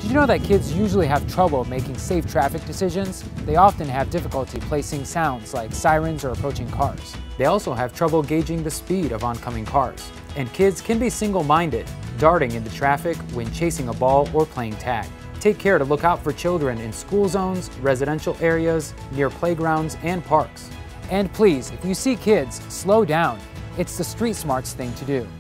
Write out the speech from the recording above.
Did you know that kids usually have trouble making safe traffic decisions? They often have difficulty placing sounds like sirens or approaching cars. They also have trouble gauging the speed of oncoming cars. And kids can be single-minded, darting into traffic when chasing a ball or playing tag. Take care to look out for children in school zones, residential areas, near playgrounds, and parks. And please, if you see kids, slow down. It's the street smarts thing to do.